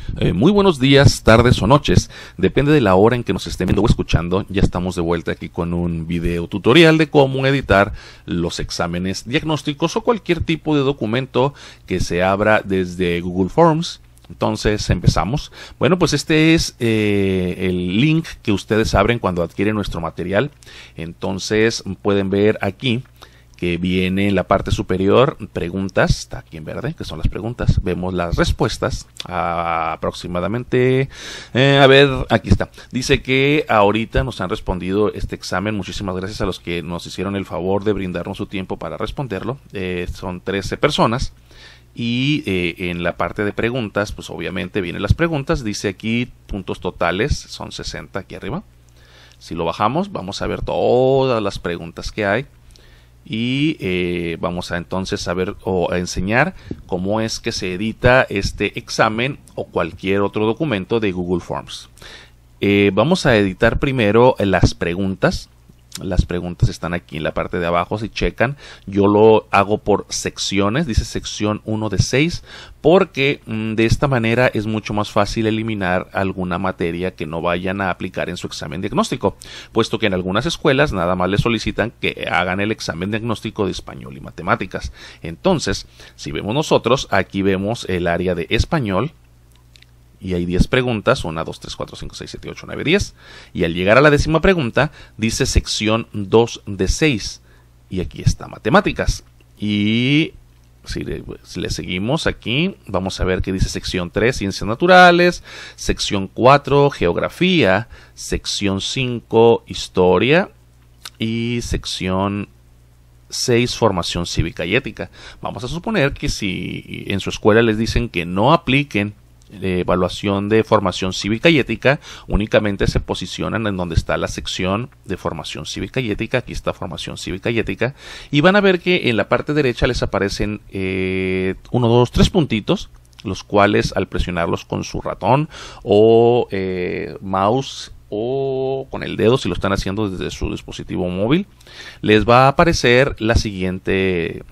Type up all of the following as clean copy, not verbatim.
Muy buenos días, tardes o noches, depende de la hora en que nos estén viendo o escuchando. Ya estamos de vuelta aquí con un video tutorial de cómo editar los exámenes diagnósticos o cualquier tipo de documento que se abra desde Google Forms. Entonces empezamos. Bueno, pues este es el link que ustedes abren cuando adquieren nuestro material. Entonces pueden ver aquí que viene en la parte superior preguntas, está aquí en verde, que son las preguntas. Vemos las respuestas aproximadamente. A ver, aquí está. Dice que ahorita nos han respondido este examen. Muchísimas gracias a los que nos hicieron el favor de brindarnos su tiempo para responderlo. Son 13 personas. Y en la parte de preguntas, pues obviamente vienen las preguntas. Dice aquí puntos totales, son 60 aquí arriba. Si lo bajamos, vamos a ver todas las preguntas que hay. Y vamos a entonces a ver o a enseñar cómo es que se edita este examen o cualquier otro documento de Google Forms. Vamos a editar primero las preguntas. Las preguntas están aquí en la parte de abajo, si checan. Yo lo hago por secciones, dice sección 1 de 6, porque de esta manera es mucho más fácil eliminar alguna materia que no vayan a aplicar en su examen diagnóstico, puesto que en algunas escuelas nada más les solicitan que hagan el examen diagnóstico de español y matemáticas. Entonces, si vemos nosotros, aquí vemos el área de español. Y hay 10 preguntas, 1, 2, 3, 4, 5, 6, 7, 8, 9, 10. Y al llegar a la 10ª pregunta, dice sección 2 de 6. Y aquí está matemáticas. Y si le seguimos aquí, vamos a ver que dice sección 3, ciencias naturales. Sección 4, geografía. Sección 5, historia. Y sección 6, formación cívica y ética. Vamos a suponer que si en su escuela les dicen que no apliquen de evaluación de formación cívica y ética, únicamente se posicionan en donde está la sección de formación cívica y ética. Aquí está formación cívica y ética, y van a ver que en la parte derecha les aparecen 1, 2, 3 puntitos, los cuales al presionarlos con su ratón o mouse o con el dedo, si lo están haciendo desde su dispositivo móvil, les va a aparecer las siguientes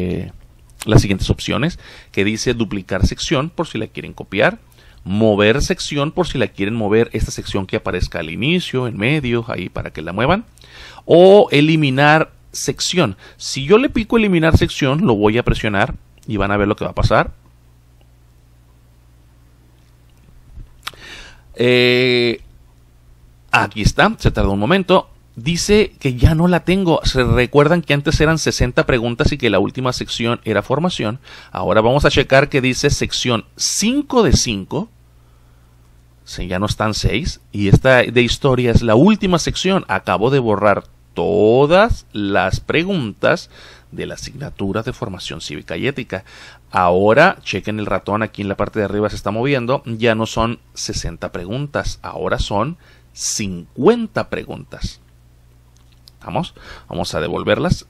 opciones, que dice duplicar sección por si la quieren copiar, mover sección por si la quieren mover, esta sección que aparezca al inicio, en medio, ahí para que la muevan, o eliminar sección. Si yo le pico eliminar sección, lo voy a presionar y van a ver lo que va a pasar. Aquí está, se tardó un momento. Dice que ya no la tengo. Se recuerdan que antes eran 60 preguntas y que la última sección era formación. Ahora vamos a checar que dice sección 5 de 5. Ya no están 6. Y esta de historia es la última sección. Acabo de borrar todas las preguntas de la asignatura de formación cívica y ética. Ahora chequen el ratón, aquí en la parte de arriba se está moviendo. Ya no son 60 preguntas. Ahora son 50 preguntas. Vamos a devolverlas.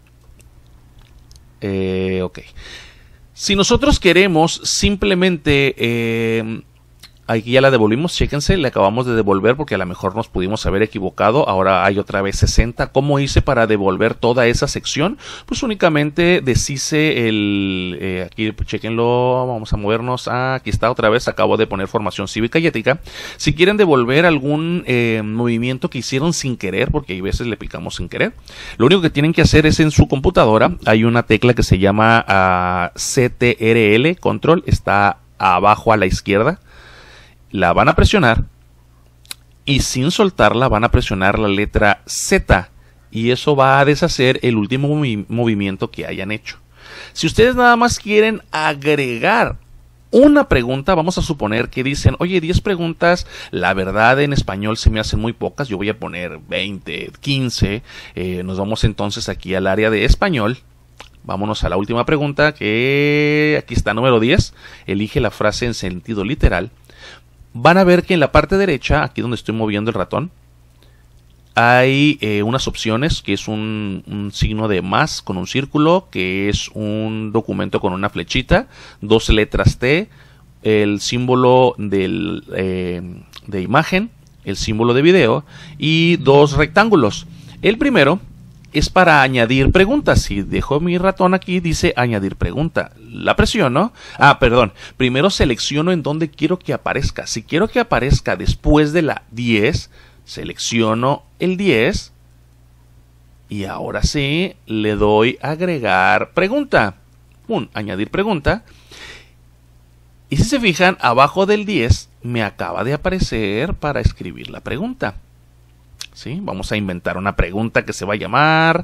Ok. Si nosotros queremos simplemente aquí ya la devolvimos, chéquense, le acabamos de devolver porque a lo mejor nos pudimos haber equivocado. Ahora hay otra vez 60. ¿Cómo hice para devolver toda esa sección? Pues únicamente deshice aquí chéquenlo, vamos a movernos. Aquí está otra vez, acabo de poner formación cívica y ética. Si quieren devolver algún movimiento que hicieron sin querer, porque hay veces le picamos sin querer, lo único que tienen que hacer es en su computadora, hay una tecla que se llama CTRL, control, está abajo a la izquierda. La van a presionar y sin soltarla van a presionar la letra Z y eso va a deshacer el último movimiento que hayan hecho. Si ustedes nada más quieren agregar una pregunta, vamos a suponer que dicen, oye, 10 preguntas, la verdad en español se me hacen muy pocas, yo voy a poner 20, 15, nos vamos entonces aquí al área de español. Vámonos a la última pregunta, que aquí está, número 10, elige la frase en sentido literal. Van a ver que en la parte derecha, aquí donde estoy moviendo el ratón, hay unas opciones, que es un signo de más con un círculo, que es un documento con una flechita, 2 letras T, el símbolo de imagen, el símbolo de video y 2 rectángulos. El primero es para añadir preguntas. Si dejo mi ratón aquí, dice añadir pregunta. La presiono. Perdón. Primero selecciono en dónde quiero que aparezca. Si quiero que aparezca después de la 10, selecciono el 10. Y ahora sí, le doy agregar pregunta. Añadir pregunta. Y si se fijan, abajo del 10 me acaba de aparecer para escribir la pregunta. ¿Sí? Vamos a inventar una pregunta que se va a llamar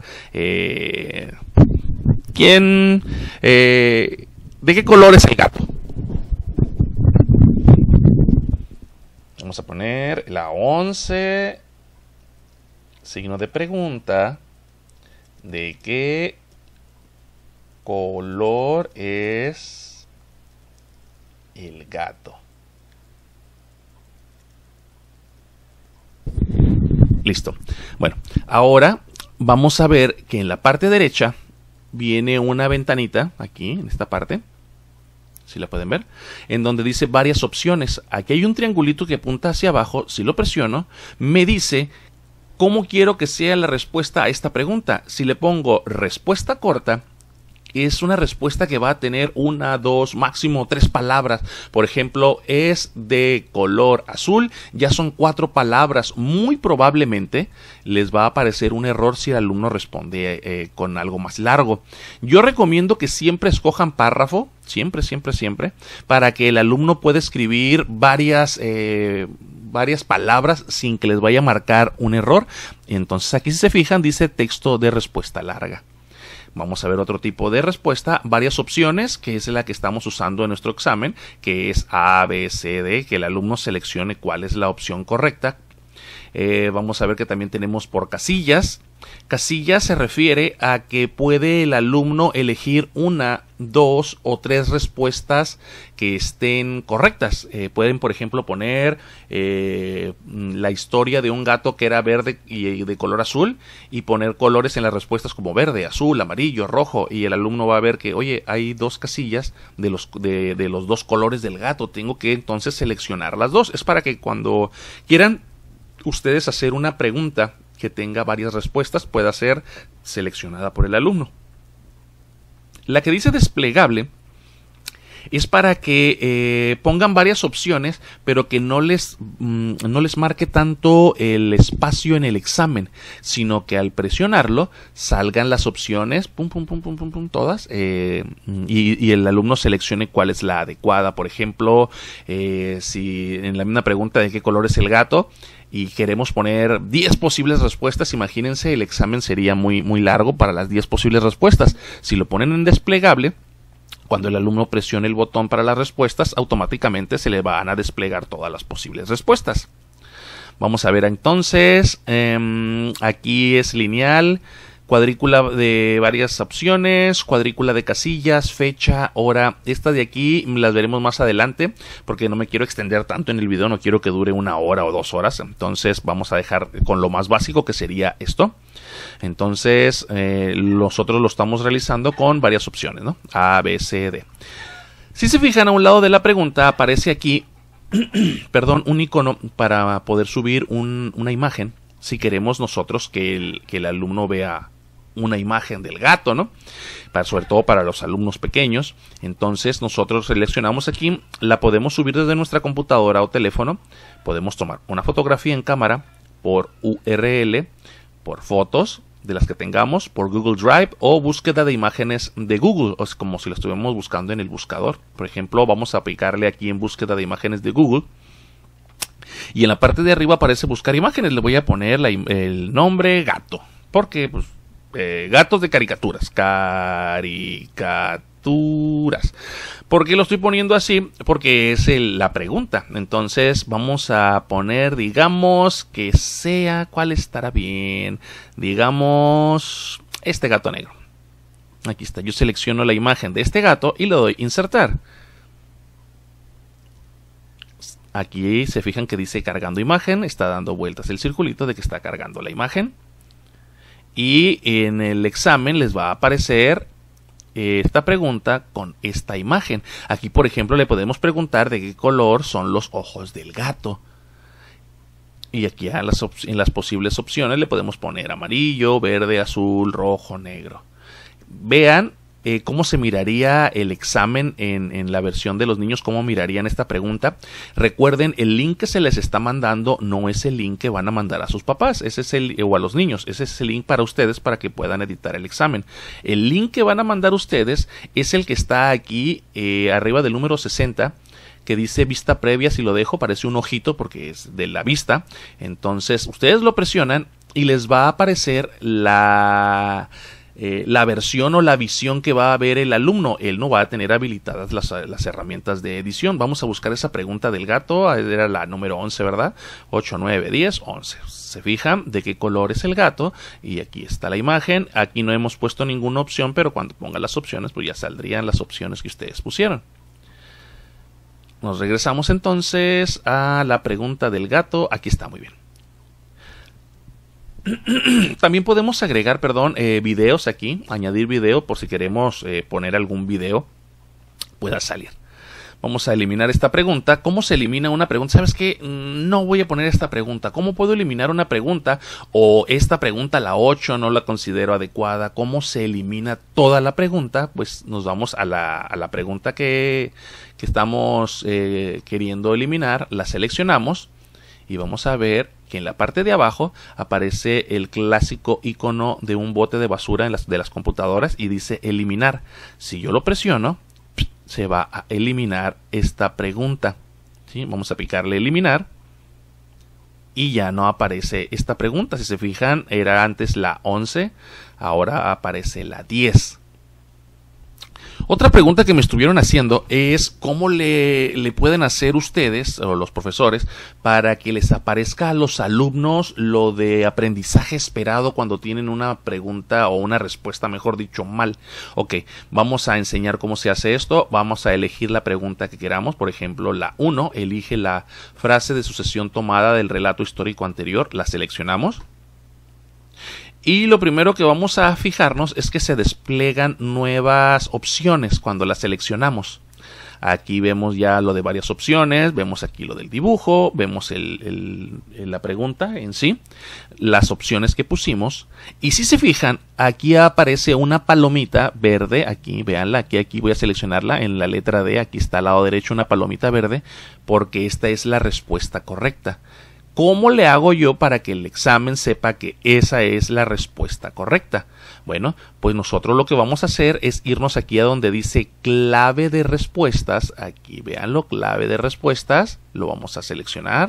¿quién? ¿De qué color es el gato? Vamos a poner la 11, signo de pregunta, ¿de qué color es el gato? Listo. Bueno, ahora vamos a ver que en la parte derecha viene una ventanita, aquí, en esta parte, si la pueden ver, en donde dice varias opciones. Aquí hay un triangulito que apunta hacia abajo. Si lo presiono, me dice cómo quiero que sea la respuesta a esta pregunta. Si le pongo respuesta corta, es una respuesta que va a tener 1, 2, máximo 3 palabras. Por ejemplo, es de color azul, ya son 4 palabras. Muy probablemente les va a aparecer un error si el alumno responde con algo más largo. Yo recomiendo que siempre escojan párrafo, siempre, para que el alumno pueda escribir varias palabras sin que les vaya a marcar un error. Entonces aquí, si se fijan, dice texto de respuesta larga. Vamos a ver otro tipo de respuesta, varias opciones, que es la que estamos usando en nuestro examen, que es A, B, C, D, que el alumno seleccione cuál es la opción correcta. Vamos a ver que también tenemos por casillas. Casillas se refiere a que puede el alumno elegir 1, 2 o 3 respuestas que estén correctas. Pueden, por ejemplo, poner la historia de un gato que era verde y de color azul, y poner colores en las respuestas como verde, azul, amarillo, rojo, y el alumno va a ver que, oye, hay 2 casillas de los 2 colores del gato. Tengo que entonces seleccionar las 2. Es para que cuando quieran ustedes hacer una pregunta que tenga varias respuestas pueda ser seleccionada por el alumno. La que dice desplegable es para que pongan varias opciones, pero que no les marque tanto el espacio en el examen, sino que al presionarlo salgan las opciones, todas, y el alumno seleccione cuál es la adecuada. Por ejemplo, si en la misma pregunta de qué color es el gato y queremos poner 10 posibles respuestas, imagínense, el examen sería muy largo para las 10 posibles respuestas. Si lo ponen en desplegable, cuando el alumno presione el botón para las respuestas, automáticamente se le van a desplegar todas las posibles respuestas. Vamos a ver entonces, aquí es lineal, cuadrícula de varias opciones, cuadrícula de casillas, fecha, hora. Esta de aquí las veremos más adelante porque no me quiero extender tanto en el video, no quiero que dure 1 hora o 2 horas. Entonces vamos a dejar con lo más básico, que sería esto. Entonces nosotros lo estamos realizando con varias opciones, ¿no? A, B, C, D. Si se fijan, a un lado de la pregunta aparece aquí perdón, un icono para poder subir una imagen. Si queremos nosotros que el alumno vea una imagen del gato, ¿no? Sobre todo para los alumnos pequeños. Entonces nosotros seleccionamos aquí, la podemos subir desde nuestra computadora o teléfono. Podemos tomar una fotografía en cámara por URL, por fotos de las que tengamos, por Google Drive o búsqueda de imágenes de Google, o es como si lo estuviéramos buscando en el buscador. Por ejemplo, vamos a aplicarle aquí en búsqueda de imágenes de Google. Y en la parte de arriba aparece buscar imágenes. Le voy a poner el nombre gato. Porque, pues, gatos de caricaturas. ¿Por qué lo estoy poniendo así? Porque es la pregunta. Entonces vamos a poner, digamos, que sea, ¿cuál estará bien? Digamos, este gato negro. Aquí está. Yo selecciono la imagen de este gato y le doy insertar. Aquí se fijan que dice cargando imagen, está dando vueltas el circulito de que está cargando la imagen. Y en el examen les va a aparecer esta pregunta con esta imagen. Aquí, por ejemplo, le podemos preguntar de qué color son los ojos del gato. Y aquí en las posibles opciones le podemos poner amarillo, verde, azul, rojo, negro. Vean cómo se miraría el examen en la versión de los niños, cómo mirarían esta pregunta. Recuerden, el link que se les está mandando no es el link que van a mandar a sus papás, ese es o a los niños. Ese es el link para ustedes para que puedan editar el examen. El link que van a mandar ustedes es el que está aquí arriba del número 60, que dice vista previa. Si lo dejo, parece un ojito porque es de la vista. Entonces ustedes lo presionan y les va a aparecer la versión o la visión que va a ver el alumno. Él no va a tener habilitadas las herramientas de edición. Vamos a buscar esa pregunta del gato. Era la número 11, ¿verdad? 8, 9, 10, 11. Se fijan de qué color es el gato y aquí está la imagen. Aquí no hemos puesto ninguna opción, pero cuando ponga las opciones pues ya saldrían las opciones que ustedes pusieron. Nos regresamos entonces a la pregunta del gato. Aquí está, muy bien. También podemos agregar, videos aquí, añadir video por si queremos poner algún video pueda salir. Vamos a eliminar esta pregunta. ¿Cómo se elimina una pregunta? ¿Sabes qué? No voy a poner esta pregunta. ¿Cómo puedo eliminar una pregunta? O esta pregunta, la 8, no la considero adecuada. ¿Cómo se elimina toda la pregunta? Pues nos vamos a la pregunta que estamos queriendo eliminar. La seleccionamos y vamos a ver que en la parte de abajo aparece el clásico icono de un bote de basura de las computadoras y dice eliminar. Si yo lo presiono, se va a eliminar esta pregunta. ¿Sí? Vamos a picarle eliminar y ya no aparece esta pregunta. Si se fijan, era antes la 11, ahora aparece la 10. Otra pregunta que me estuvieron haciendo es cómo le pueden hacer ustedes o los profesores para que les aparezca a los alumnos lo de aprendizaje esperado cuando tienen una pregunta o una respuesta, mejor dicho, mal. Ok, vamos a enseñar cómo se hace esto. Vamos a elegir la pregunta que queramos. Por ejemplo, la 1, elige la frase de sucesión tomada del relato histórico anterior. La seleccionamos. Y lo primero que vamos a fijarnos es que se despliegan nuevas opciones cuando las seleccionamos. Aquí vemos ya lo de varias opciones, vemos aquí lo del dibujo, vemos la pregunta en sí, las opciones que pusimos. Y si se fijan, aquí aparece una palomita verde, aquí, véanla, aquí voy a seleccionarla en la letra D, aquí está al lado derecho una palomita verde, porque esta es la respuesta correcta. ¿Cómo le hago yo para que el examen sepa que esa es la respuesta correcta? Bueno, pues nosotros lo que vamos a hacer es irnos aquí a donde dice clave de respuestas. Aquí, véanlo, clave de respuestas. Lo vamos a seleccionar.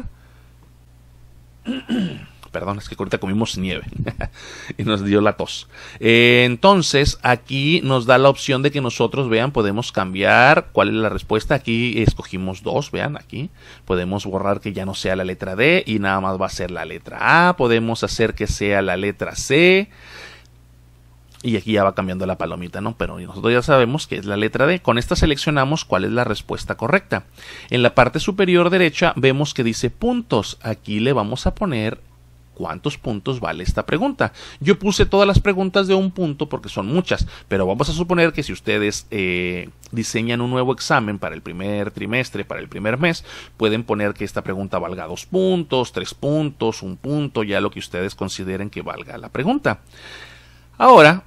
Perdón, es que ahorita comimos nieve y nos dio la tos. Entonces, aquí nos da la opción de que nosotros, vean, podemos cambiar cuál es la respuesta. Aquí escogimos 2, vean, aquí. Podemos borrar que ya no sea la letra D y nada más va a ser la letra A. Podemos hacer que sea la letra C. Y aquí ya va cambiando la palomita, ¿no? Pero nosotros ya sabemos que es la letra D. Con esta seleccionamos cuál es la respuesta correcta. En la parte superior derecha vemos que dice puntos. Aquí le vamos a poner ¿cuántos puntos vale esta pregunta? Yo puse todas las preguntas de un punto porque son muchas, pero vamos a suponer que si ustedes diseñan un nuevo examen para el primer trimestre, para el primer mes, pueden poner que esta pregunta valga 2 puntos, 3 puntos, 1 punto, ya lo que ustedes consideren que valga la pregunta. Ahora,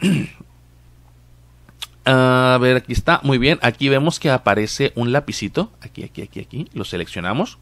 a ver, aquí está, muy bien, aquí vemos que aparece un lapicito, aquí, lo seleccionamos.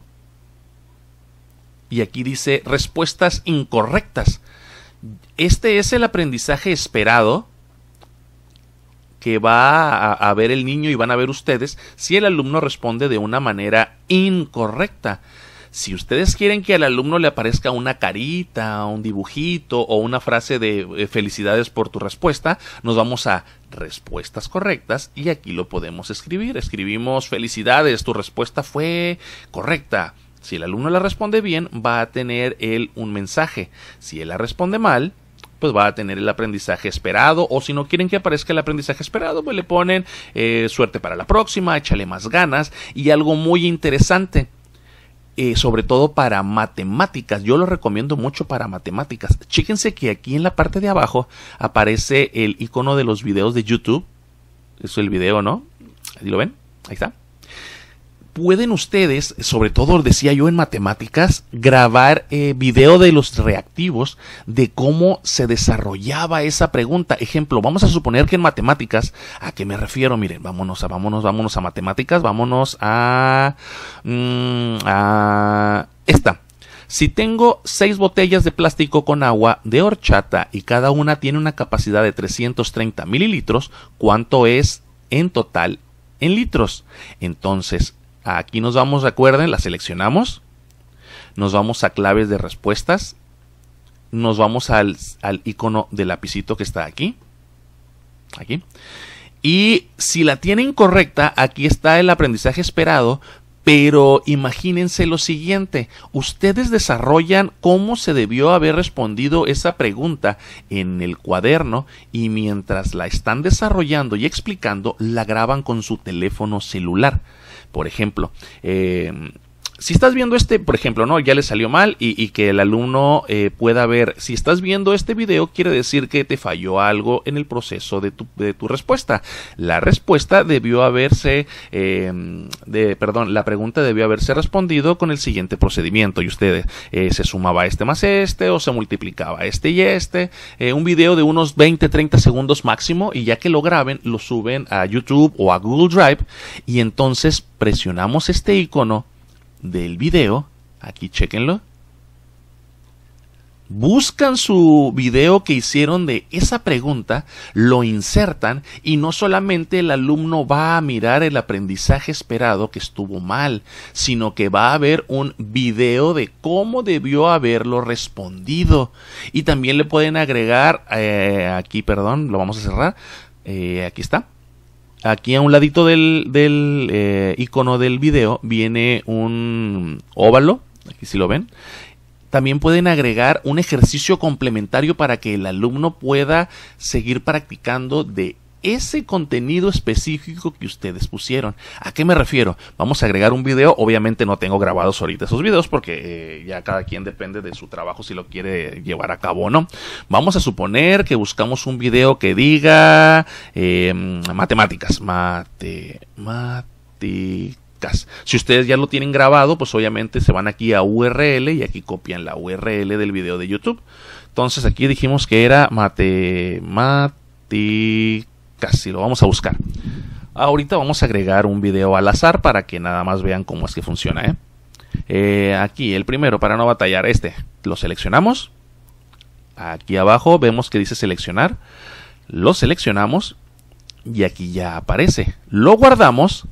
Y aquí dice respuestas incorrectas. Este es el aprendizaje esperado que va a ver el niño y van a ver ustedes si el alumno responde de una manera incorrecta. Si ustedes quieren que al alumno le aparezca una carita, un dibujito o una frase de felicidades por tu respuesta, nos vamos a respuestas correctas y aquí lo podemos escribir. Escribimos felicidades, tu respuesta fue correcta. Si el alumno la responde bien, va a tener él un mensaje. Si él la responde mal, pues va a tener el aprendizaje esperado. O si no quieren que aparezca el aprendizaje esperado, pues le ponen suerte para la próxima, échale más ganas. Y algo muy interesante, sobre todo para matemáticas. Yo lo recomiendo mucho para matemáticas. Chéquense que aquí en la parte de abajo aparece el icono de los videos de YouTube. Eso es el video, ¿no? ¿Ahí lo ven? Ahí está. pueden ustedes, sobre todo decía yo en matemáticas, grabar video de los reactivos de cómo se desarrollaba esa pregunta. Ejemplo, vamos a suponer que en matemáticas, ¿a qué me refiero? Miren, vámonos a matemáticas, vámonos a esta. Si tengo 6 botellas de plástico con agua de horchata y cada una tiene una capacidad de 330 mililitros, ¿cuánto es en total en litros? Entonces, aquí nos vamos, recuerden, la seleccionamos, nos vamos a claves de respuestas, nos vamos al icono del lapicito que está aquí, y si la tiene incorrecta, aquí está el aprendizaje esperado. Pero imagínense lo siguiente, ustedes desarrollan cómo se debió haber respondido esa pregunta en el cuaderno y mientras la están desarrollando y explicando, la graban con su teléfono celular. Por ejemplo, si estás viendo por ejemplo, ¿no? Ya le salió mal y que el alumno pueda ver, si estás viendo este video, quiere decir que te falló algo en el proceso de tu respuesta. La respuesta debió haberse, la pregunta debió haberse respondido con el siguiente procedimiento y ustedes se sumaba este más este o se multiplicaba este y este. Un video de unos 20-30 segundos máximo y ya que lo graben, lo suben a YouTube o a Google Drive y entonces presionamos este icono del video, aquí chéquenlo, buscan su video que hicieron de esa pregunta, lo insertan y no solamente el alumno va a mirar el aprendizaje esperado que estuvo mal, sino que va a ver un video de cómo debió haberlo respondido y también le pueden agregar, lo vamos a cerrar, aquí está. Aquí a un ladito del icono del video viene un óvalo, aquí si lo ven. También pueden agregar un ejercicio complementario para que el alumno pueda seguir practicando de ese contenido específico que ustedes pusieron. ¿A qué me refiero? Vamos a agregar un video. Obviamente no tengo grabados ahorita esos videos porque ya cada quien depende de su trabajo si lo quiere llevar a cabo o no. Vamos a suponer que buscamos un video que diga matemáticas. Si ustedes ya lo tienen grabado, pues obviamente se van aquí a URL y aquí copian la URL del video de YouTube. Entonces aquí dijimos que era matemáticas. Si lo vamos a buscar. Ahorita vamos a agregar un video al azar para que nada más vean cómo es que funciona. Aquí el primero para no batallar, lo seleccionamos. Aquí abajo vemos que dice seleccionar. Lo seleccionamos y aquí ya aparece. Lo guardamos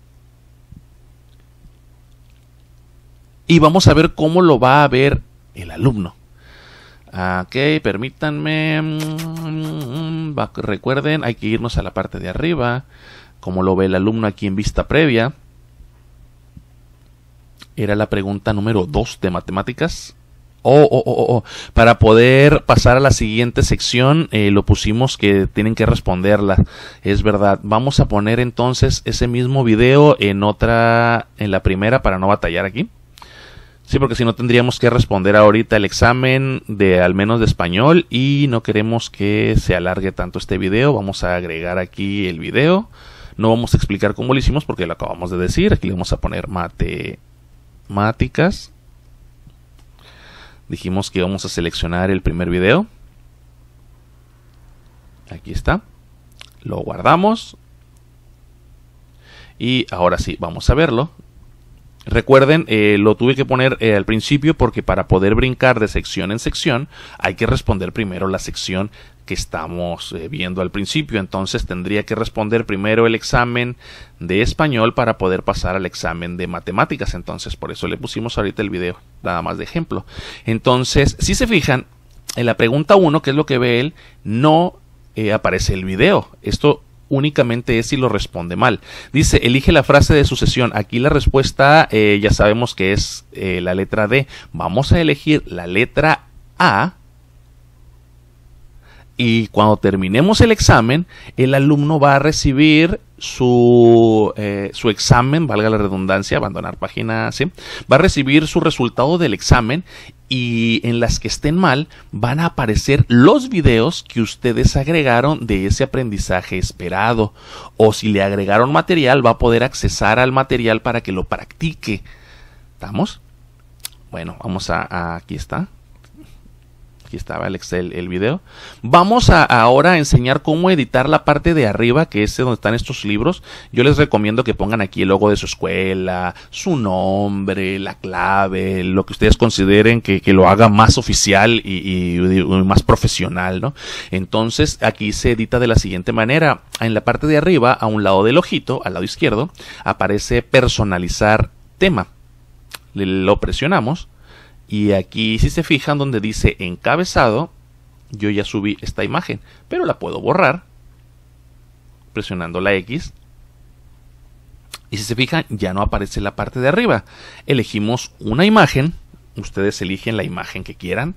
y vamos a ver cómo lo va a ver el alumno. Ok, permítanme. Recuerden, hay que irnos a la parte de arriba. Como lo ve el alumno aquí en vista previa. Era la pregunta número 2 de matemáticas. Para poder pasar a la siguiente sección, lo pusimos que tienen que responderla. Es verdad. Vamos a poner entonces ese mismo video en la primera para no batallar aquí. Sí, porque si no tendríamos que responder ahorita el examen al menos de español y no queremos que se alargue tanto este video. Vamos a agregar aquí el video. No vamos a explicar cómo lo hicimos porque lo acabamos de decir. Aquí le vamos a poner matemáticas. Dijimos que íbamos a seleccionar el primer video. Aquí está. Lo guardamos. Y ahora sí, vamos a verlo. Recuerden, lo tuve que poner al principio porque para poder brincar de sección en sección hay que responder primero la sección que estamos viendo al principio. Entonces tendría que responder primero el examen de español para poder pasar al examen de matemáticas. Entonces por eso le pusimos ahorita el video, nada más de ejemplo. Entonces, si se fijan, en la pregunta 1, que es lo que ve él, no aparece el video. Esto únicamente es si lo responde mal. Dice, elige la frase de sucesión. Aquí la respuesta ya sabemos que es la letra D. Vamos a elegir la letra A. Y cuando terminemos el examen, el alumno va a recibir su examen, valga la redundancia, abandonar página, ¿sí? Va a recibir su resultado del examen y en las que estén mal van a aparecer los videos que ustedes agregaron de ese aprendizaje esperado, o si le agregaron material va a poder accesar al material para que lo practique. ¿Estamos? Bueno, vamos aquí está. Aquí estaba el video. Vamos ahora a enseñar cómo editar la parte de arriba, que es donde están estos libros. Yo les recomiendo que pongan aquí el logo de su escuela, su nombre, la clave, lo que ustedes consideren que lo haga más oficial y más profesional, ¿no? Entonces aquí se edita de la siguiente manera. En la parte de arriba, a un lado del ojito, al lado izquierdo, aparece personalizar tema. Lo presionamos. Y aquí, si se fijan, donde dice encabezado, yo ya subí esta imagen, pero la puedo borrar presionando la X. Y si se fijan, ya no aparece la parte de arriba. Elegimos una imagen, ustedes eligen la imagen que quieran.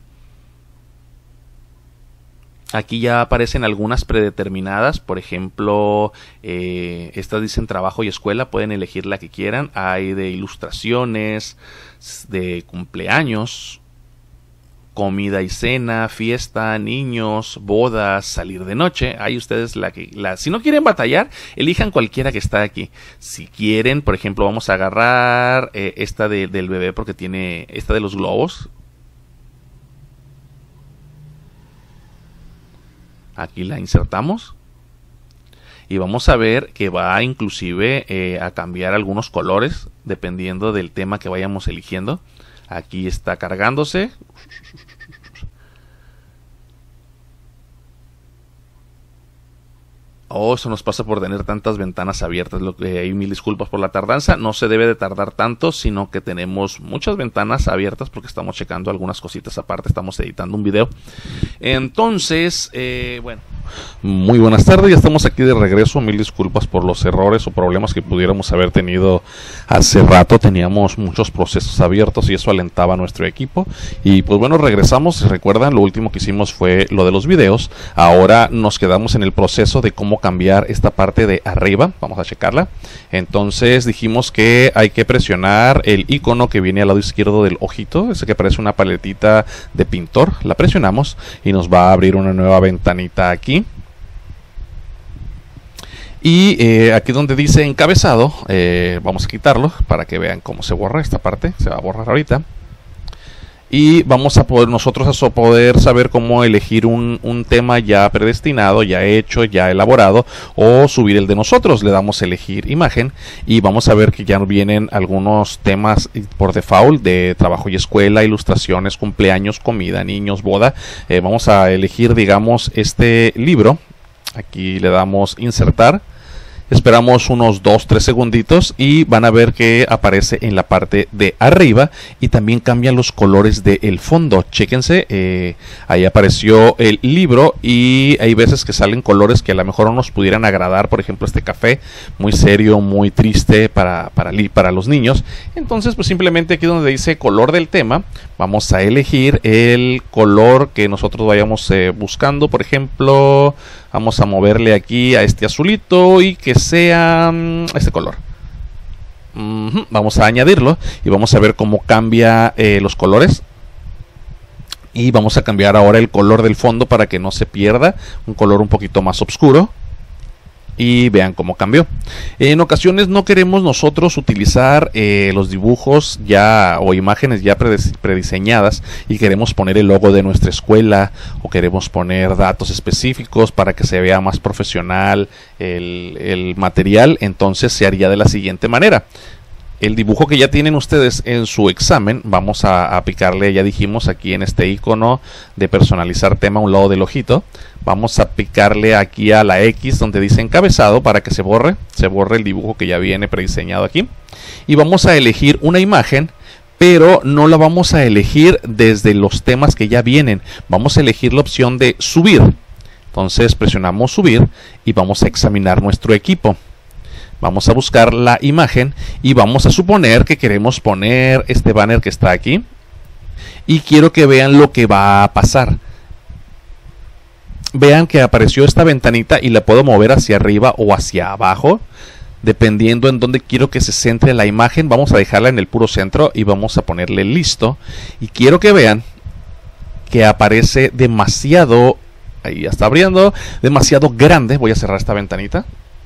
Aquí ya aparecen algunas predeterminadas, por ejemplo, estas dicen trabajo y escuela, pueden elegir la que quieran. Hay de ilustraciones, de cumpleaños, comida y cena, fiesta, niños, bodas, salir de noche. Hay ustedes si no quieren batallar, elijan cualquiera que está aquí. Si quieren, por ejemplo, vamos a agarrar esta del bebé porque tiene esta de los globos. Aquí la insertamos y vamos a ver que va inclusive a cambiar algunos colores dependiendo del tema que vayamos eligiendo. Aquí está cargándose. Oh, eso nos pasa por tener tantas ventanas abiertas. Hay mil disculpas por la tardanza. No se debe de tardar tanto, sino que tenemos muchas ventanas abiertas porque estamos checando algunas cositas aparte. Estamos editando un video. Entonces, bueno. Muy buenas tardes, ya estamos aquí de regreso. Mil disculpas por los errores o problemas que pudiéramos haber tenido hace rato. Teníamos muchos procesos abiertos y eso alentaba a nuestro equipo. Y pues bueno, regresamos. Recuerdan, lo último que hicimos fue lo de los videos. Ahora nos quedamos en el proceso de cómo cambiar esta parte de arriba. Vamos a checarla. Entonces dijimos que hay que presionar el icono que viene al lado izquierdo del ojito, ese que parece una paletita de pintor. La presionamos y nos va a abrir una nueva ventanita aquí. Y aquí donde dice encabezado, vamos a quitarlo para que vean cómo se borra esta parte. Se va a borrar ahorita. Y vamos a poder poder saber cómo elegir un tema ya predestinado, ya hecho, ya elaborado, o subir el de nosotros. Le damos elegir imagen y vamos a ver que ya vienen algunos temas por default de trabajo y escuela, ilustraciones, cumpleaños, comida, niños, boda. Vamos a elegir, digamos, este libro. Aquí le damos insertar. Esperamos unos 2-3 segunditos y van a ver que aparece en la parte de arriba y también cambian los colores del fondo. Chéquense, ahí apareció el libro y hay veces que salen colores que a lo mejor no nos pudieran agradar. Por ejemplo, este café, muy serio, muy triste para los niños. Entonces, pues simplemente aquí donde dice color del tema, vamos a elegir el color que nosotros vayamos buscando. Por ejemplo, vamos a moverle aquí a este azulito y que sea este color. Vamos a añadirlo y vamos a ver cómo cambia los colores. Y vamos a cambiar ahora el color del fondo para que no se pierda. Un color un poquito más oscuro. Y vean cómo cambió. En ocasiones no queremos nosotros utilizar los dibujos ya o imágenes ya prediseñadas y queremos poner el logo de nuestra escuela o queremos poner datos específicos para que se vea más profesional el material. Entonces se haría de la siguiente manera. El dibujo que ya tienen ustedes en su examen, vamos a picarle, ya dijimos, aquí en este icono de personalizar tema a un lado del ojito. Vamos a picarle aquí a la X donde dice encabezado para que se borre el dibujo que ya viene prediseñado aquí. Y vamos a elegir una imagen, pero no la vamos a elegir desde los temas que ya vienen. Vamos a elegir la opción de subir. Entonces presionamos subir y vamos a examinar nuestro equipo. Vamos a buscar la imagen y vamos a suponer que queremos poner este banner que está aquí. Y quiero que vean lo que va a pasar. Vean que apareció esta ventanita y la puedo mover hacia arriba o hacia abajo. dependiendo en dónde quiero que se centre la imagen. Vamos a dejarla en el puro centro y vamos a ponerle listo. Y quiero que vean que aparece demasiado, ahí ya está abriendo, demasiado grande. Voy a cerrar esta ventanita.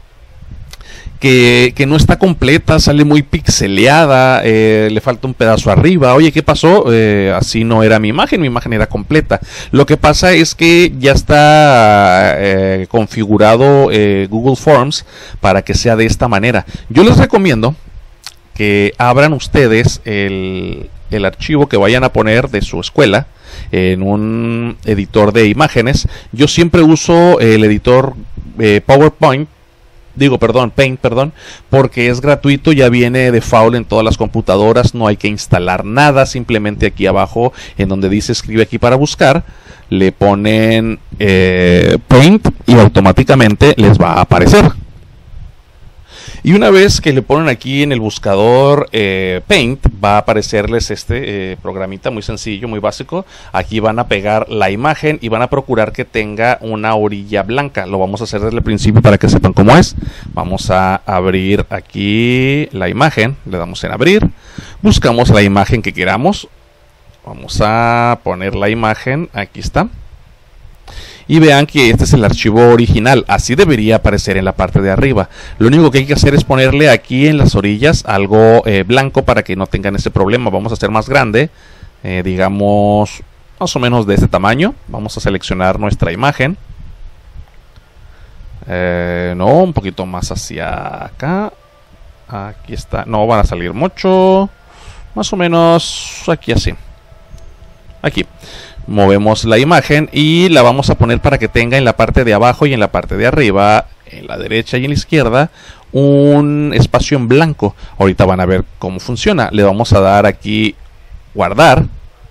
Que no está completa, sale muy pixeleada, le falta un pedazo arriba. Oye, ¿qué pasó? Así no era mi imagen era completa. Lo que pasa es que ya está configurado Google Forms para que sea de esta manera. Yo les recomiendo que abran ustedes el archivo que vayan a poner de su escuela en un editor de imágenes. Yo siempre uso el editor Paint, porque es gratuito, ya viene de default en todas las computadoras, no hay que instalar nada, simplemente aquí abajo en donde dice escribe aquí para buscar, le ponen Paint y automáticamente les va a aparecer. Y una vez que le ponen aquí en el buscador Paint, va a aparecerles este programita muy sencillo, muy básico. Aquí van a pegar la imagen y van a procurar que tenga una orilla blanca. Lo vamos a hacer desde el principio para que sepan cómo es. Vamos a abrir aquí la imagen, le damos en abrir, buscamos la imagen que queramos. Vamos a poner la imagen, aquí está. Y vean que este es el archivo original, así debería aparecer en la parte de arriba. Lo único que hay que hacer es ponerle aquí en las orillas algo blanco para que no tengan ese problema. Vamos a hacer más grande, digamos más o menos de este tamaño. Vamos a seleccionar nuestra imagen. No, un poquito más hacia acá. Aquí está, no van a salir mucho. Más o menos aquí así. Aquí. Movemos la imagen y la vamos a poner para que tenga en la parte de abajo y en la parte de arriba, en la derecha y en la izquierda, un espacio en blanco. Ahorita van a ver cómo funciona. Le vamos a dar aquí guardar.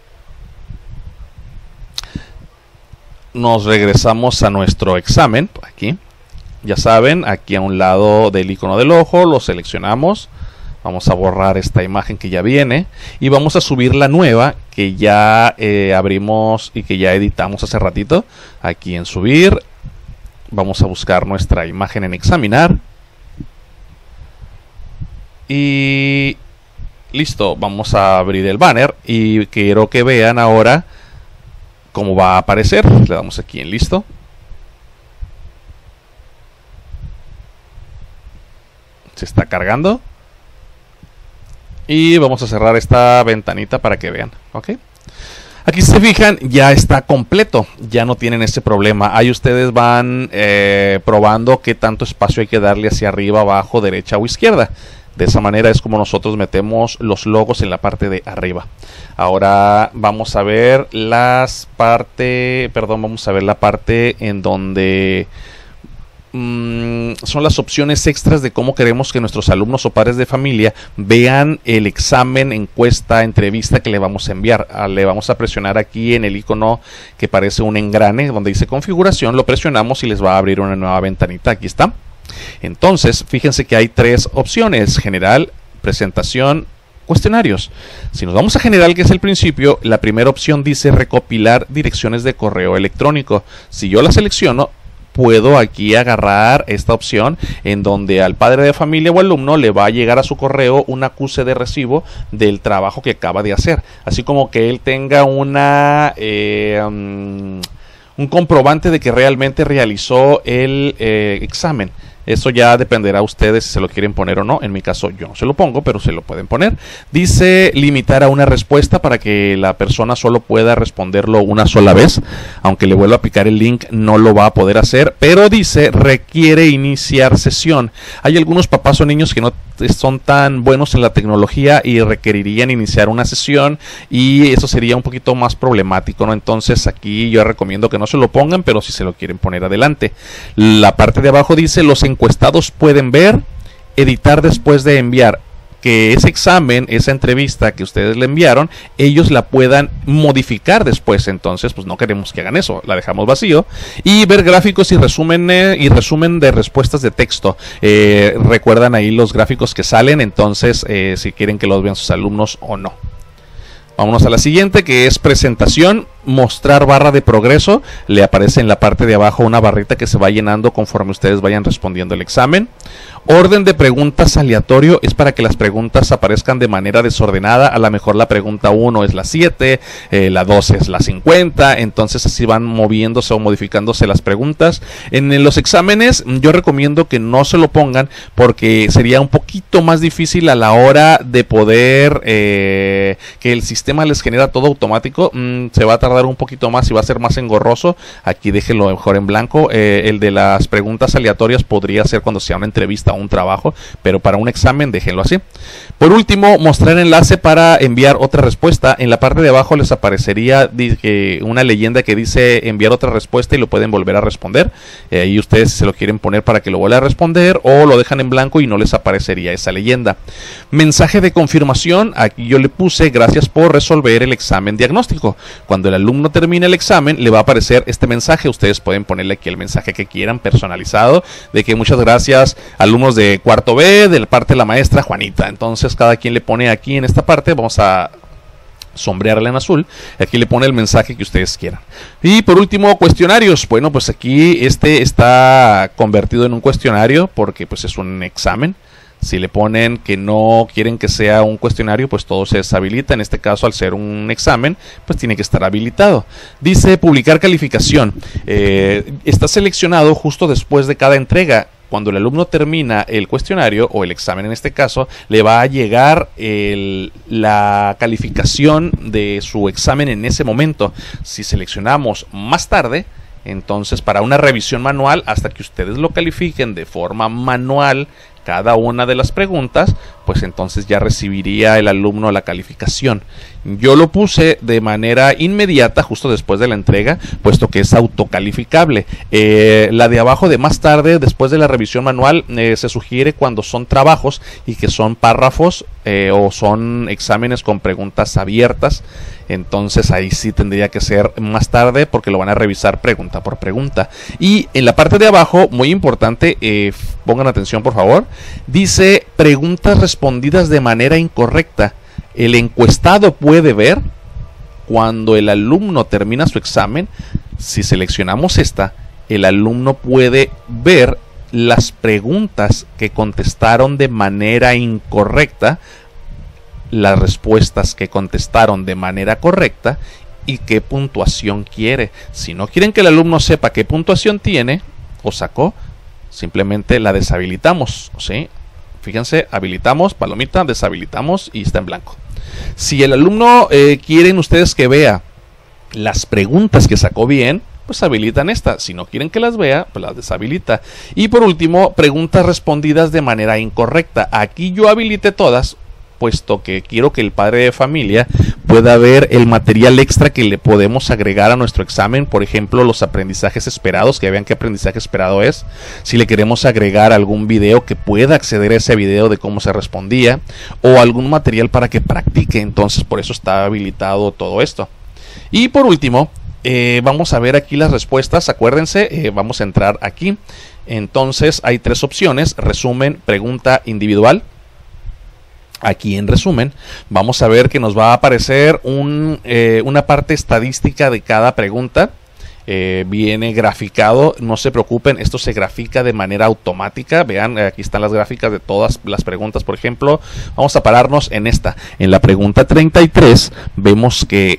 Nos regresamos a nuestro examen. Aquí, ya saben, aquí a un lado del icono del ojo lo seleccionamos. Vamos a borrar esta imagen que ya viene y vamos a subir la nueva que ya abrimos y que ya editamos hace ratito. Aquí en subir, vamos a buscar nuestra imagen en examinar. Y listo, vamos a abrir el banner y quiero que vean ahora cómo va a aparecer. Le damos aquí en listo. Se está cargando. Y vamos a cerrar esta ventanita para que vean, ¿ok? Aquí si se fijan, ya está completo, ya no tienen ese problema. Ahí ustedes van probando qué tanto espacio hay que darle hacia arriba, abajo, derecha o izquierda. De esa manera es como nosotros metemos los logos en la parte de arriba. Ahora vamos a ver vamos a ver la parte en donde son las opciones extras de cómo queremos que nuestros alumnos o padres de familia vean el examen, encuesta, entrevista que le vamos a enviar. Le vamos a presionar aquí en el icono que parece un engrane donde dice configuración, lo presionamos y les va a abrir una nueva ventanita. Aquí está. Entonces, fíjense que hay tres opciones: general, presentación, cuestionarios. Si nos vamos a general, que es el principio, la primera opción dice recopilar direcciones de correo electrónico. Si yo la selecciono, puedo aquí agarrar esta opción en donde al padre de familia o alumno le va a llegar a su correo un acuse de recibo del trabajo que acaba de hacer, así como que él tenga un comprobante de que realmente realizó el examen. Eso ya dependerá a ustedes si se lo quieren poner o no. En mi caso yo no se lo pongo, pero se lo pueden poner. Dice limitar a una respuesta para que la persona solo pueda responderlo una sola vez. Aunque le vuelva a picar el link no lo va a poder hacer. Pero dice requiere iniciar sesión. Hay algunos papás o niños que no son tan buenos en la tecnología y requerirían iniciar una sesión. Y eso sería un poquito más problemático, ¿no? Entonces aquí yo recomiendo que no se lo pongan, pero si se lo quieren poner adelante. La parte de abajo dice los encuestados pueden ver, editar después de enviar, que ese examen, esa entrevista que ustedes le enviaron, ellos la puedan modificar después. Entonces pues no queremos que hagan eso, la dejamos vacío. Y ver gráficos y resumen de respuestas de texto. Recuerdan ahí los gráficos que salen, entonces si quieren que los vean sus alumnos o no. Vámonos a la siguiente, que es presentación. mostrar barra de progreso, le aparece en la parte de abajo una barrita que se va llenando conforme ustedes vayan respondiendo el examen. Orden de preguntas aleatorio es para que las preguntas aparezcan de manera desordenada. A lo mejor la pregunta 1 es la 7, la 2 es la 50, entonces así van moviéndose o modificándose las preguntas. En los exámenes yo recomiendo que no se lo pongan porque sería un poquito más difícil a la hora de poder que el sistema les genera todo automático. Se va a tardar un poquito más y va a ser más engorroso. Aquí déjenlo mejor en blanco. El de las preguntas aleatorias podría ser cuando sea una entrevista o un trabajo, pero para un examen déjenlo así. Por último, mostrar enlace para enviar otra respuesta. En la parte de abajo les aparecería una leyenda que dice enviar otra respuesta y lo pueden volver a responder. Ahí ustedes se lo quieren poner para que lo vuelva a responder o lo dejan en blanco y no les aparecería esa leyenda. Mensaje de confirmación. Aquí yo le puse gracias por resolver el examen diagnóstico. Cuando el alumno termine el examen le va a aparecer este mensaje. Ustedes pueden ponerle aquí el mensaje que quieran personalizado de que muchas gracias alumnos de cuarto B de la parte de la maestra Juanita. Entonces cada quien le pone aquí en esta parte, vamos a sombrearla en azul, aquí le pone el mensaje que ustedes quieran. Y por último, cuestionarios. Bueno, pues aquí este está convertido en un cuestionario porque pues es un examen. Si le ponen que no quieren que sea un cuestionario, pues todo se deshabilita. En este caso, al ser un examen, pues tiene que estar habilitado. Dice publicar calificación. Está seleccionado justo después de cada entrega. Cuando el alumno termina el cuestionario, o el examen en este caso, le va a llegar la calificación de su examen en ese momento. Si seleccionamos más tarde, entonces para una revisión manual, hasta que ustedes lo califiquen de forma manual cada una de las preguntas, pues entonces ya recibiría el alumno la calificación. Yo lo puse de manera inmediata justo después de la entrega, puesto que es autocalificable. La de abajo de más tarde, después de la revisión manual, se sugiere cuando son trabajos y que son párrafos o son exámenes con preguntas abiertas. Entonces ahí sí tendría que ser más tarde porque lo van a revisar pregunta por pregunta. Y en la parte de abajo, muy importante, pongan atención por favor, dice preguntas respondidas de manera incorrecta. El encuestado puede ver cuando el alumno termina su examen. Si seleccionamos esta, el alumno puede ver las preguntas que contestaron de manera incorrecta, las respuestas que contestaron de manera correcta y qué puntuación quiere. Si no quieren que el alumno sepa qué puntuación tiene o sacó, simplemente la deshabilitamos, ¿sí? Fíjense, habilitamos, palomita, deshabilitamos y está en blanco. Si el alumno quieren ustedes que vea las preguntas que sacó bien, pues habilitan esta. Si no quieren que las vea, pues las deshabilita. Y por último, preguntas respondidas de manera incorrecta. Aquí yo habilité todas, puesto que quiero que el padre de familia pueda ver el material extra que le podemos agregar a nuestro examen. Por ejemplo, los aprendizajes esperados, que vean qué aprendizaje esperado es. Si le queremos agregar algún video, que pueda acceder a ese video de cómo se respondía, o algún material para que practique. Entonces por eso está habilitado todo esto. Y por último, vamos a ver aquí las respuestas. Acuérdense, vamos a entrar aquí. Entonces hay tres opciones: resumen, pregunta individual. Aquí en resumen vamos a ver que nos va a aparecer una parte estadística de cada pregunta. Viene graficado, no se preocupen, esto se grafica de manera automática. Vean, aquí están las gráficas de todas las preguntas. Por ejemplo, vamos a pararnos en esta. En la pregunta 33 vemos que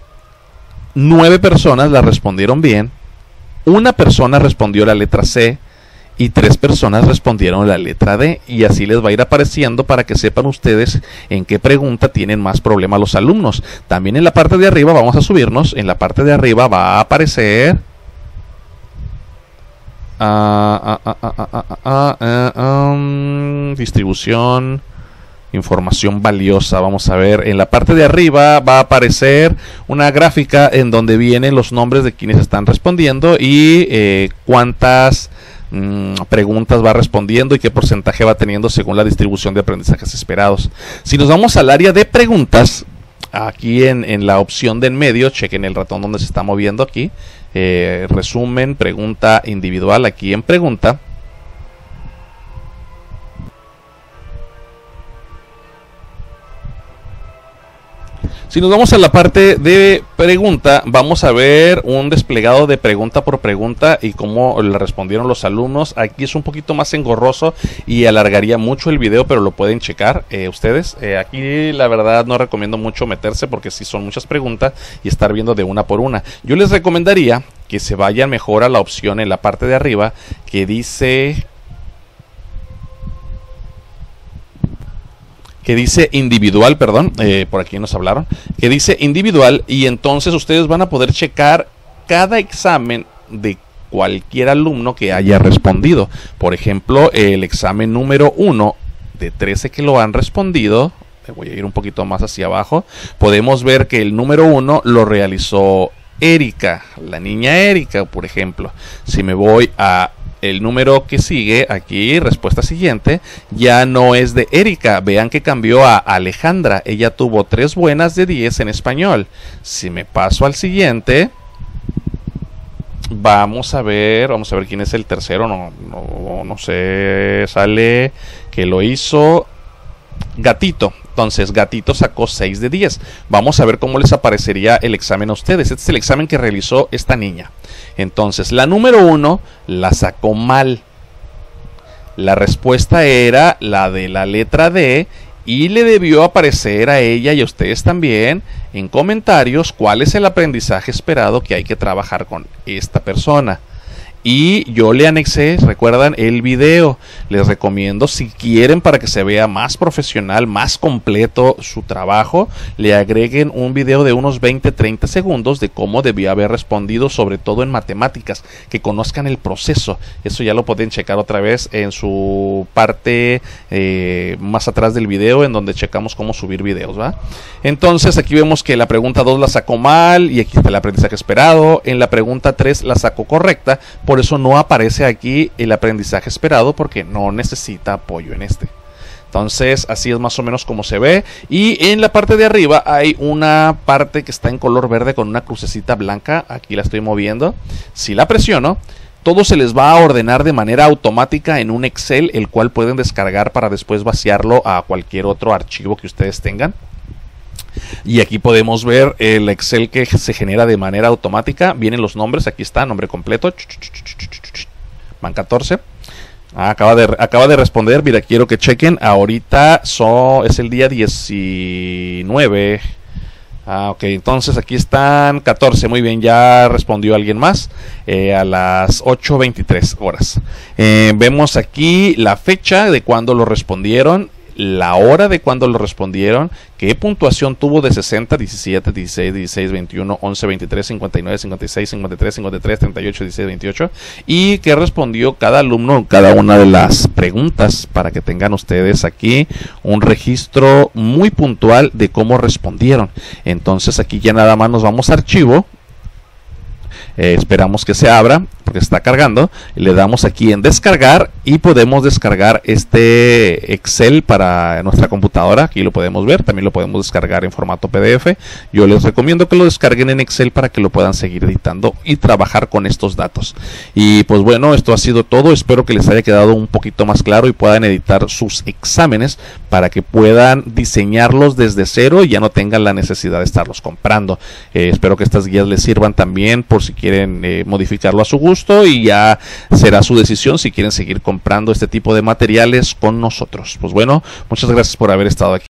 9 personas la respondieron bien, una persona respondió la letra C y 3 personas respondieron la letra D, y así les va a ir apareciendo para que sepan ustedes en qué pregunta tienen más problema los alumnos. También en la parte de arriba, vamos a subirnos, en la parte de arriba va a aparecer distribución, información valiosa. Vamos a ver, en la parte de arriba va a aparecer una gráfica en donde vienen los nombres de quienes están respondiendo y cuántas preguntas va respondiendo y qué porcentaje va teniendo según la distribución de aprendizajes esperados. Si nos vamos al área de preguntas, aquí en la opción de en medio, chequen el ratón donde se está moviendo aquí, resumen, pregunta individual, aquí en pregunta. Si nos vamos a la parte de pregunta, vamos a ver un desplegado de pregunta por pregunta y cómo le respondieron los alumnos. Aquí es un poquito más engorroso y alargaría mucho el video, pero lo pueden checar ustedes. Aquí la verdad no recomiendo mucho meterse porque sí son muchas preguntas y estar viendo de una por una. Yo les recomendaría que se vayan mejor a la opción en la parte de arriba que dice individual, perdón, por aquí nos hablaron, que dice individual, y entonces ustedes van a poder checar cada examen de cualquier alumno que haya respondido. Por ejemplo, el examen número 1 de 13 que lo han respondido, me voy a ir un poquito más hacia abajo, podemos ver que el número 1 lo realizó Erika, la niña Erika, por ejemplo. Si me voy a el número que sigue aquí, respuesta siguiente, ya no es de Erika. Vean que cambió a Alejandra. Ella tuvo 3 buenas de 10 en español. Si me paso al siguiente, vamos a ver quién es el tercero. No sé, sale que lo hizo Gatito. Entonces Gatito sacó 6 de 10. Vamos a ver cómo les aparecería el examen a ustedes. Este es el examen que realizó esta niña. Entonces la número 1 la sacó mal. La respuesta era la de la letra D y le debió aparecer a ella y a ustedes también en comentarios cuál es el aprendizaje esperado que hay que trabajar con esta persona. Y yo le anexé, recuerdan, el video. Les recomiendo, si quieren, para que se vea más profesional, más completo su trabajo, le agreguen un video de unos 20-30 segundos de cómo debió haber respondido, sobre todo en matemáticas, que conozcan el proceso. Eso ya lo pueden checar otra vez en su parte más atrás del video, en donde checamos cómo subir videos, ¿va? Entonces aquí vemos que la pregunta 2 la sacó mal y aquí está el aprendizaje esperado. En la pregunta 3 la sacó correcta. Por eso no aparece aquí el aprendizaje esperado, porque no necesita apoyo en este. Entonces así es más o menos como se ve. Y en la parte de arriba hay una parte que está en color verde con una crucecita blanca. Aquí la estoy moviendo. Si la presiono, todo se les va a ordenar de manera automática en un Excel, el cual pueden descargar para después vaciarlo a cualquier otro archivo que ustedes tengan. Y aquí podemos ver el Excel que se genera de manera automática. Vienen los nombres, aquí está, nombre completo. Van 14. Acaba de responder. Mira, quiero que chequen. Ahorita es el día 19. Ok, entonces aquí están 14. Muy bien, ya respondió alguien más a las 8:23 horas. Vemos aquí la fecha de cuando lo respondieron, la hora de cuando lo respondieron, qué puntuación tuvo de 60, 17, 16, 16, 21, 11, 23, 59, 56, 53, 53, 38, 16, 28 y qué respondió cada alumno en cada una de las preguntas, para que tengan ustedes aquí un registro muy puntual de cómo respondieron. Entonces aquí ya nada más nos vamos a archivo. Esperamos que se abra porque está cargando. Le damos aquí en descargar y podemos descargar este Excel para nuestra computadora. Aquí lo podemos ver, también lo podemos descargar en formato PDF. Yo les recomiendo que lo descarguen en Excel para que lo puedan seguir editando y trabajar con estos datos. Y pues bueno, esto ha sido todo. Espero que les haya quedado un poquito más claro y puedan editar sus exámenes para que puedan diseñarlos desde cero y ya no tengan la necesidad de estarlos comprando. Espero que estas guías les sirvan también por si quieren modificarlo a su gusto, y ya será su decisión si quieren seguir comprando este tipo de materiales con nosotros. Pues bueno, muchas gracias por haber estado aquí.